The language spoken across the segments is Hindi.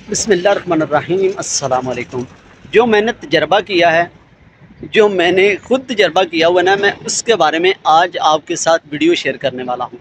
बिस्मिल्लाहिर्रहमानिर्रहीम अस्सलाम वालेकुम। जो मैंने तजर्बा किया है, जो मैंने ख़ुद तजर्बा किया हुआ ना, मैं उसके बारे में आज आपके साथ वीडियो शेयर करने वाला हूँ।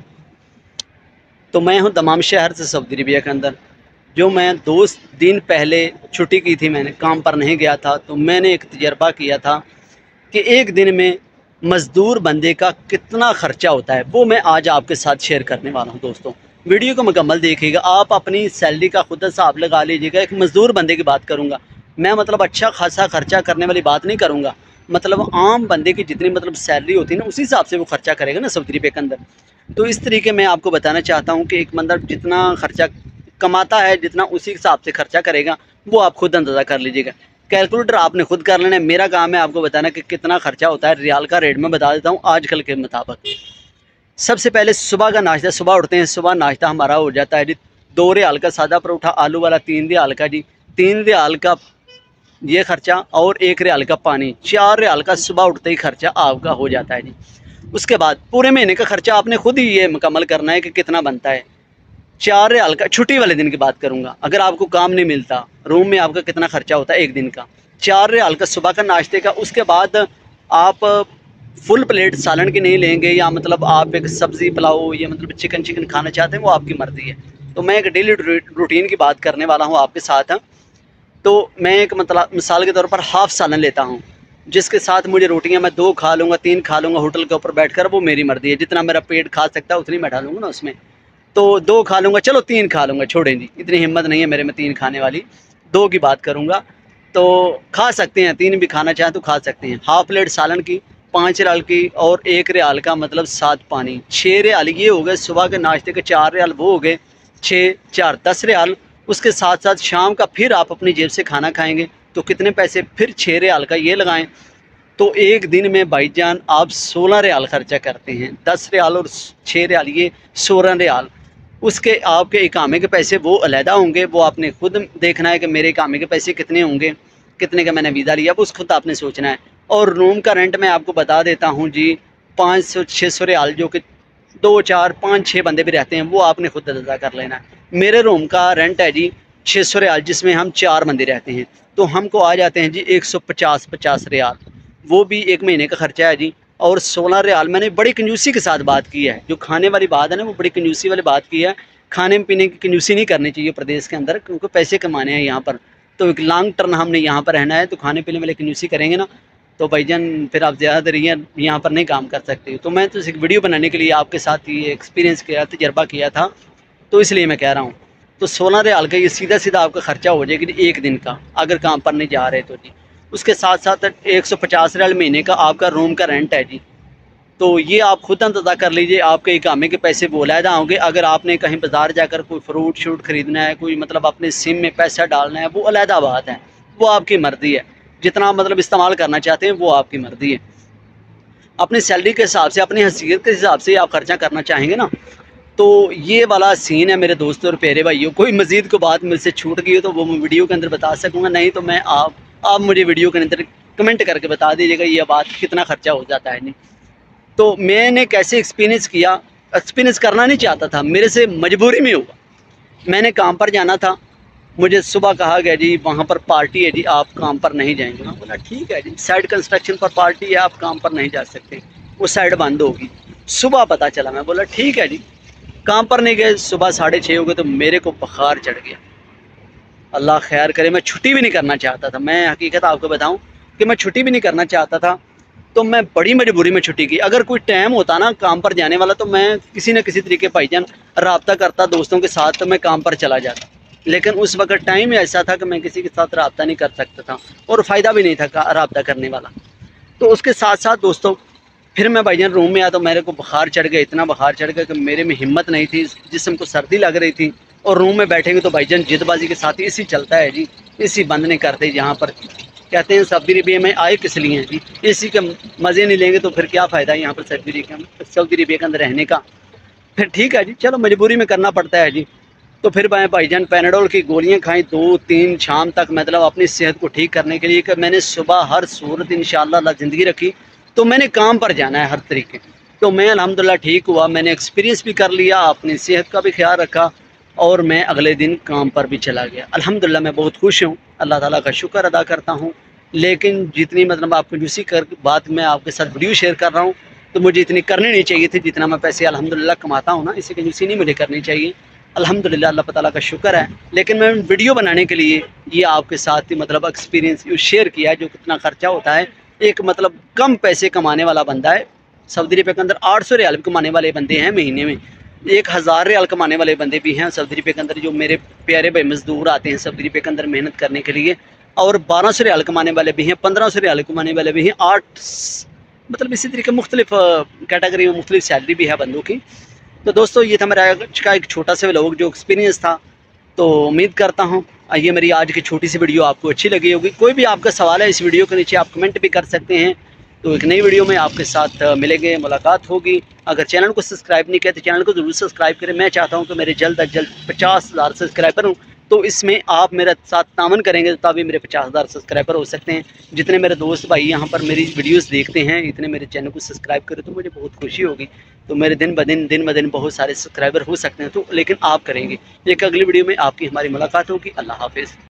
तो मैं हूँ दमाम शहर से सऊदी अरबिया के अंदर। जो मैं 2 दिन पहले छुट्टी की थी, मैंने काम पर नहीं गया था, तो मैंने एक तजर्बा किया था कि एक दिन में मज़दूर बंदे का कितना ख़र्चा होता है, वो मैं आज आपके साथ शेयर करने वाला हूँ। दोस्तों, वीडियो को मुकम्मल देखिएगा। आप अपनी सैलरी का खुद हिसाब लगा लीजिएगा। एक मज़दूर बंदे की बात करूँगा मैं, मतलब अच्छा खासा ख़र्चा करने वाली बात नहीं करूँगा। मतलब आम बंदे की जितनी मतलब सैलरी होती है ना, उसी हिसाब से वो ख़र्चा करेगा ना सऊदी अरबिया के अंदर। तो इस तरीके मैं आपको बताना चाहता हूँ कि एक बंदा जितना ख़र्चा कमाता है, जितना उसी हिसाब से ख़र्चा करेगा, वो आप खुद अंदाज़ा कर लीजिएगा। कैलकुलेटर आपने खुद कर लेना है। मेरा काम है आपको बताना कि कितना खर्चा होता है। रियाल का रेट मैं बता देता हूँ आजकल के मुताबिक। सबसे पहले सुबह का नाश्ता, सुबह उठते हैं, सुबह नाश्ता हमारा हो जाता है जी 2 रियाल का सादा परोठा आलू वाला, 3 रियाल का जी, 3 रियाल का ये खर्चा, और 1 रियाल का पानी, 4 रियाल का सुबह उठते ही खर्चा आपका हो जाता है जी। उसके बाद पूरे महीने का खर्चा आपने खुद ही ये मुकम्मल करना है कि कितना बनता है। 4 रियाल का, छुट्टी वाले दिन की बात करूँगा, अगर आपको काम नहीं मिलता, रूम में आपका कितना खर्चा होता है एक दिन का। 4 रियाल का सुबह का नाश्ते का। उसके बाद आप फुल प्लेट सालन की नहीं लेंगे, या मतलब आप एक सब्ज़ी पुलाव या मतलब चिकन खाना चाहते हैं, वो आपकी मर्ज़ी है। तो मैं एक डेली रूटीन की बात करने वाला हूँ आपके साथ। तो मैं एक मतलब मिसाल के तौर पर हाफ़ सालन लेता हूँ, जिसके साथ मुझे रोटियाँ मैं 2 खा लूँगा, 3 खा लूँगा होटल के ऊपर बैठकर, वो मेरी मर्ज़ी है। जितना मेरा पेट खा सकता है उतनी मैं डालूँगा ना उसमें। तो 2 खा लूँगा, चलो 3 खा लूँगा, छोड़ें जी, इतनी हिम्मत नहीं है मेरे में 3 खाने वाली, 2 की बात करूँगा। तो खा सकते हैं, 3 भी खाना चाहें तो खा सकते हैं। हाफ़ प्लेट सालन की, 5 रियाल की, और 1 रियाल का मतलब 7 पानी, 6 रियाल ये हो गए। सुबह के नाश्ते के 4 रियाल वो हो गए, 6 4 10 रियाल। उसके साथ साथ शाम का फिर आप अपनी जेब से खाना खाएँगे तो कितने पैसे, फिर 6 रियाल का ये लगाएँ। तो एक दिन में भाईजान आप 16 रियाल खर्चा करते हैं। 10 रियाल और 6 रियाल, ये 16 रियाल। उसके आपके इकामे के पैसे वो अलहदा होंगे, वो आपने खुद देखना है कि मेरे इकामे के पैसे कितने होंगे, कितने का मैंने वीज़ा लिया, वो खुद आपने सोचना है। और रूम का रेंट मैं आपको बता देता हूँ जी, 500-600 रियाल, जो कि 2 4 5 6 बंदे भी रहते हैं, वो आपने खुद अदा कर लेना है। मेरे रूम का रेंट है जी 600 रियाल, जिसमें हम 4 बंदे रहते हैं, तो हमको आ जाते हैं जी 150 रियाल। वो भी एक महीने का खर्चा है जी। और 16 रियाल मैंने बड़ी कंजूसी के साथ बात की है। जो खाने वाली बात है ना, वो बड़ी कंजूसी वाली बात की है। खाने पीने की कंजूसी नहीं करनी चाहिए प्रदेश के अंदर, क्योंकि पैसे कमाने हैं यहाँ पर। तो एक लॉन्ग टर्म हमने यहाँ पर रहना है, तो खाने पीने वाली कंजूसी करेंगे ना, तो भाईजान फिर आप ज़्यादा देर यहाँ पर नहीं काम कर सकते। तो मैं तो एक वीडियो बनाने के लिए आपके साथ ये एक्सपीरियंस किया, तजर्बा किया था, तो इसलिए मैं कह रहा हूँ। तो 16 रियाल का ये सीधा आपका खर्चा हो जाएगा जी एक दिन का, अगर काम पर नहीं जा रहे तो जी। उसके साथ साथ 150 रियाल महीने का आपका रूम का रेंट है जी। तो ये आप खुद अंदाज़ा कर लीजिए, आपके इकामे के पैसे वो अलहदा होंगे। अगर आपने कहीं बाज़ार जाकर कोई फ्रूट शूट ख़रीदना है, कोई मतलब अपने सिम में पैसा डालना है, वो अलहदा बात है, वो आपकी मर्ज़ी है। जितना मतलब इस्तेमाल करना चाहते हैं वो आपकी मर्ज़ी है। अपनी सैलरी के हिसाब से, अपनी हैसियत के हिसाब से आप खर्चा करना चाहेंगे ना, तो ये वाला सीन है मेरे दोस्तों और प्यारे भाइयों। कोई मज़ीद को बात मुझसे छूट गई हो तो वो मैं वीडियो के अंदर बता सकूँगा, नहीं तो मैं आप मुझे वीडियो के अंदर कमेंट करके बता दीजिएगा ये बात कितना ख़र्चा हो जाता है। नहीं तो मैंने कैसे एक्सपीरियंस किया, एक्सपीरियंस करना नहीं चाहता था, मेरे से मजबूरी में हुआ। मैंने काम पर जाना था, मुझे सुबह कहा गया जी वहाँ पर पार्टी है जी, आप काम पर नहीं जाएंगे। मैं बोला ठीक है जी, साइड कंस्ट्रक्शन पर पार्टी है, आप काम पर नहीं जा सकते, वो साइड बंद होगी। सुबह पता चला, मैं बोला ठीक है जी, काम पर नहीं गए। सुबह 6:30 हो गए तो मेरे को बुखार चढ़ गया। अल्लाह खैर करे, मैं छुट्टी भी नहीं करना चाहता था। मैं हकीकत आपको बताऊं कि मैं छुट्टी भी नहीं करना चाहता था, तो मैं बड़ी मजबूरी में छुट्टी की। अगर कोई टाइम होता ना काम पर जाने वाला, तो मैं किसी न किसी तरीके भाईजान रब्ता करता दोस्तों के साथ, तो मैं काम पर चला जाता। लेकिन उस वक्त टाइम ही ऐसा था कि मैं किसी के साथ रब्ता नहीं कर सकता था, और फ़ायदा भी नहीं था रब्ता करने वाला। तो उसके साथ साथ दोस्तों, फिर मैं भाईजान रूम में आया तो मेरे को बुखार चढ़ गया, इतना बुखार चढ़ गया कि मेरे में हिम्मत नहीं थी, जिस्म को सर्दी लग रही थी। और रूम में बैठेंगे तो भाईजान जिदबाजी के साथ एसी चलता है जी, एसी बंद नहीं करते। यहाँ पर कहते हैं सऊदी अरबिया में आए किस लिए हैं जी, एसी के मज़े नहीं लेंगे तो फिर क्या फ़ायदा यहाँ पर सऊदी अरबिया के अंदर रहने का। फिर ठीक है जी, चलो मजबूरी में करना पड़ता है जी। तो फिर मैं भाईजान पैनाडोल की गोलियाँ खाई 2-3 शाम तक, मतलब अपनी सेहत को ठीक करने के लिए, कि मैंने सुबह हर सूरत इंशाअल्लाह ज़िंदगी रखी, तो मैंने काम पर जाना है हर तरीके। तो मैं अल्हम्दुलिल्लाह ठीक हुआ, मैंने एक्सपीरियंस भी कर लिया, अपनी सेहत का भी ख्याल रखा। और मैं अगले दिन काम पर भी चला गया। अल्हम्दुलिल्लाह मैं बहुत खुश हूँ, अल्लाह ताला का शुक्र अदा करता हूँ। लेकिन जितनी मतलब आपको कंजूसी कर बात मैं आपके साथ वीडियो शेयर कर रहा हूँ, तो मुझे इतनी करनी नहीं चाहिए थी जितना मैं पैसे अल्हम्दुलिल्लाह कमाता हूँ ना, इसी कंजूसी नहीं मुझे करनी चाहिए। अल्हम्दुलिल्लाह अल्लाह ताला का शुक्र है। लेकिन मैं वीडियो बनाने के लिए ये आपके साथ मतलब एक्सपीरियंस शेयर किया है, जो कितना खर्चा होता है। एक मतलब कम पैसे कमाने वाला बंदा है, सऊदी अरब के अंदर 800 रियाल कमाने वाले बंदे हैं महीने में, 1000 रियाल कमाने वाले बंदे भी हैं सऊदी अरब के अंदर। जो मेरे प्यारे भाई मजदूर आते हैं सऊदी अरब के अंदर मेहनत करने के लिए, और 1200 रियाल कमाने वाले भी हैं, 1500 रियाल कमाने वाले भी हैं, 8 मतलब इसी तरीके मुख्तलिफ कैटेगरी में मुख्तलिफ सैलरी भी है बंदों की। तो दोस्तों ये था मेरा आज का एक छोटा सा व्लॉग जो एक्सपीरियंस था। तो उम्मीद करता हूँ ये मेरी आज की छोटी सी वीडियो आपको अच्छी लगी होगी। कोई भी आपका सवाल है इस वीडियो के नीचे आप कमेंट भी कर सकते हैं। तो एक नई वीडियो में आपके साथ मिलेंगे, मुलाकात होगी। अगर चैनल को सब्सक्राइब नहीं किया तो चैनल को ज़रूर सब्सक्राइब करें। मैं चाहता हूँ कि मेरे जल्द अज जल्द 50,000 सब्सक्राइबर हूँ, तो इसमें आप मेरे साथ तामन करेंगे तभी मेरे 50,000 सब्सक्राइबर हो सकते हैं। जितने मेरे दोस्त भाई यहाँ पर मेरी वीडियोस देखते हैं, इतने मेरे चैनल को सब्सक्राइब करें तो मुझे बहुत खुशी होगी। तो मेरे दिन ब दिन बहुत सारे सब्सक्राइबर हो सकते हैं, तो लेकिन आप करेंगे। एक अगली वीडियो में आपकी हमारी मुलाकात होगी। अल्लाह हाफिज़।